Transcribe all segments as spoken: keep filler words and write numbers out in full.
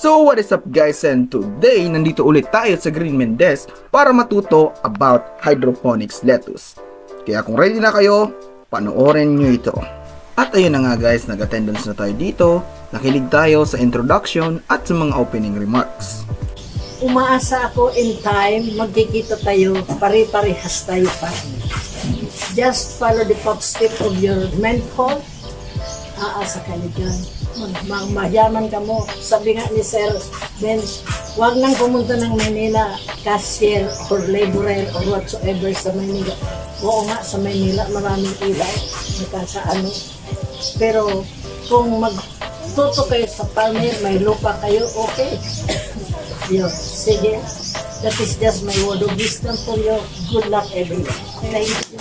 So what is up guys, and today nandito ulit tayo sa Green Mendez para matuto about hydroponics lettuce. Kaya kung ready na kayo, panoorin nyo ito. At ayun na nga guys, nag-attendance na tayo dito, nakinig tayo sa introduction at sa mga opening remarks. Umaasa ako in time, magkikita tayo, pare-parehas tayo pa. Just follow the footstep of your mentor. Aasa ka na dyan. Mag mayaman ka mo. Sabi nga ni Sir Benz, huwag nang pumunta ng Manila, cashier or laborer or whatsoever sa Manila. Oo nga, sa Manila maraming ilaw. Ano. Pero kung magtuto kayo sa farmer, may lupa kayo, okay. Yun, sige. That is just my word of wisdom for you. Good luck everyone. Thank you.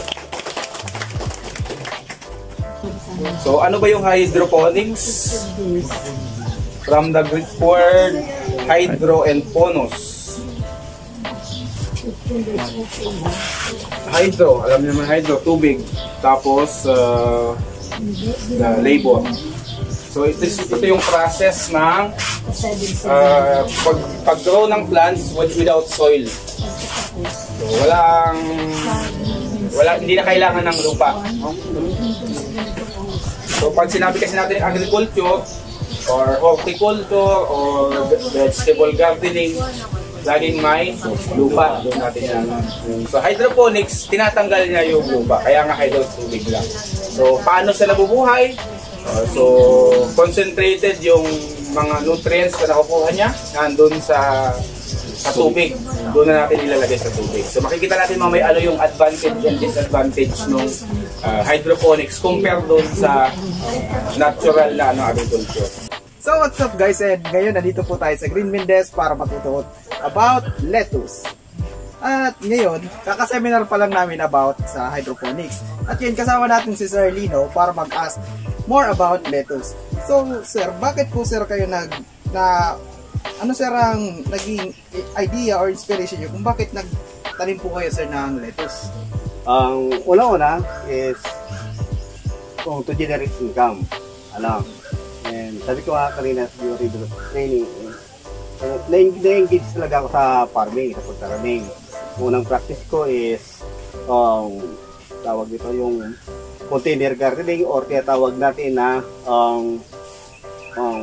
So, ano ba yung hydroponics? From the Greek word, hydro and ponos. Hydro, alam niyo naman hydro, tubig. Tapos, uh, the labor. So, ito, ito yung process ng uh, pag, pag-grow ng plants without soil. So, walang, wala, hindi na kailangan ng lupa. So, pag sinabi kasi natin agriculture, or horticulture, or vegetable gardening, laging may lupa. Doon natin yan. So, hydroponics, tinatanggal niya yung lupa. Kaya nga hydroponic lang. So, paano sila nabubuhay? Uh, so, concentrated yung mga nutrients na nakukuha niya nandun sa sa tubig. Doon na natin ilalagay sa tubig. So makikita natin mamaya ano yung advantage and disadvantage ng uh, hydroponics compare doon sa natural na ano, agriculture. So what's up guys, and ngayon nandito po tayo sa Green Mendez para matuto about lettuce. At ngayon, kakaseminar pa lang namin about sa hydroponics. At yun, kasama natin si Sir Lino para mag-ask more about lettuce. So sir, bakit po sir kayo nag na ano sir ang naging idea or inspiration nyo kung bakit nagtanim po kayo sir ng lettuce? Ang um, una-una is kung to generate income. Alam. And sabi ko nga kanina sa during the training, uh, na-engage talaga ako sa farming, sa pagtaraning. Unang practice ko is um, tawag dito yung container gardening or tinatawag natin na um, um,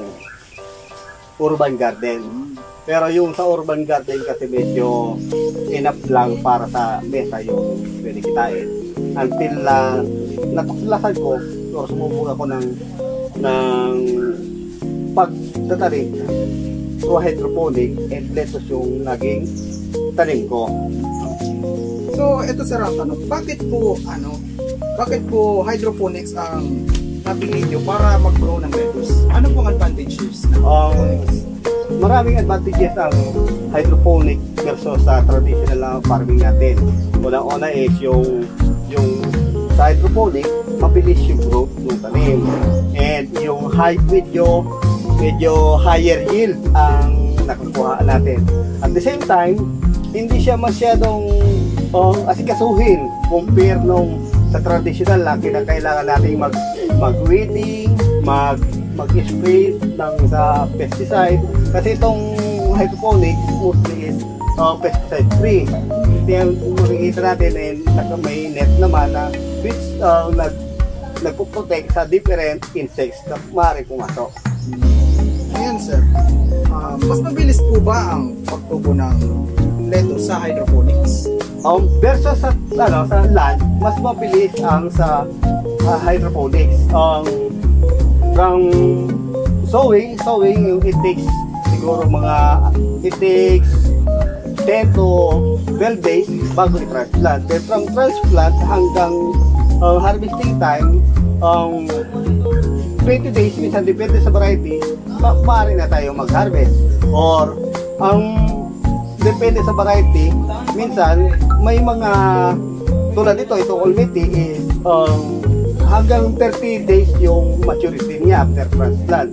urban garden. Pero yung sa urban garden kasi medyo enough lang para sa mesa yung pwede kitain. Until uh, natuklasan ko or sumubok ako ng ng pagtatanim through hydroponic and lettuce yung naging tanim ko. So ito sir ang tanong, bakit po ano bakit po hydroponics ang napili nyo para mag-grow ng lettuce? Ano pong advantages ng hydroponics? Um, maraming advantages ang hydroponic versus sa traditional na farming natin. Una-una is yung yung sa hydroponic, mabilis yung growth ng tanim. And yung high medyo medyo higher yield ang nakukuha natin. At the same time, hindi siya masyadong um, asikasuhin compare nung sa traditional na kinakailangan natin mag mag-weeding, mag mag-spray ng sa pesticide kasi itong hydroponics mostly is uh, pesticide free. Kaya makikita natin eh, may net naman na which uh, nag nagpo-protect sa different insects na maaari pumasok. Ayan sir, uh, mas mabilis po ba ang pagtubo ng lettuce sa hydroponics? Um, versus sa, ano, sa land, mas mabilis ang sa uh, hydroponics. Um, from sowing, sowing, it takes siguro mga, it takes ten to twelve days bago i-transplant. Then from transplant hanggang uh, harvesting time, um, twenty days, minsan depende sa variety, ma maaari na tayo mag-harvest. Or, ang um, depende sa variety, minsan may mga tulad ito, itong Olmeti is um, hanggang thirty days yung maturity niya after transplant.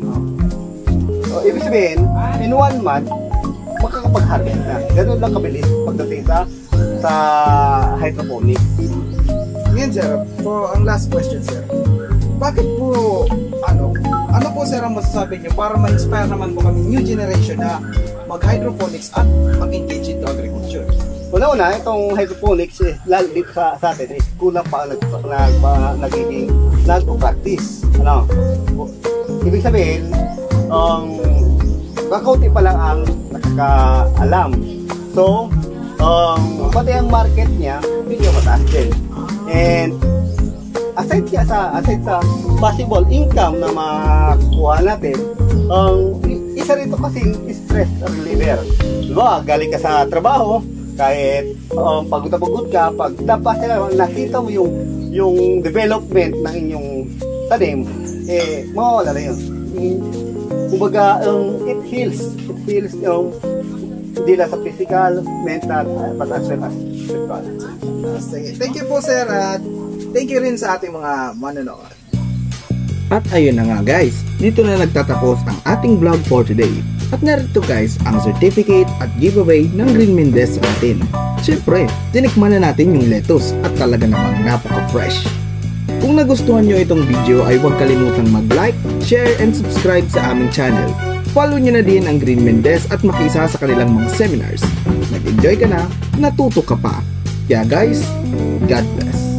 So, ibig sabihin, in one month, makakapag-harvest na. Ganun lang kabilis pagdating sa sa hydroponics. Ngayon sir, for ang last question sir, bakit po, ano, ano po sir ang masasabi niyo para ma-inspire naman po kami new generation na mag-hydroponics at mag-engage into agriculture? Una-una, itong hydroponics, eh, lalo dito sa, sa atin, eh, kulang pa ang nag, nag, pa- nagiging nagpo-practice. Ano? Ibig sabihin, um, kakaunti pa lang ang nakakaalam. So, um, pati ang market niya, hindi niya mataas din. And, aside siya sa, aside sa possible income na makuha natin, um, isa rito kasing stress reliever. Diba, galing ka sa trabaho, kahit um, pagod na pagod ka, pag dapat nakita mo yung yung development ng inyong tanim, eh, mawawala na yun. Kumbaga, um, it heals. It heals yung hindi lang sa physical, mental, but as well as spiritual. Uh, sige. Thank you po sir at thank you rin sa ating mga manonood. At ayun na nga guys, dito na nagtatapos ang ating vlog for today. At narito guys ang certificate at giveaway ng Green Mendez natin. Siyempre, tinikman na natin yung lettuce at talaga namang napaka-fresh. Kung nagustuhan nyo itong video ay huwag kalimutang mag-like, share, and subscribe sa aming channel. Follow nyo na din ang Green Mendez at makisa sa kanilang mga seminars. Nag-enjoy ka na, natuto ka pa. Kaya guys, God bless.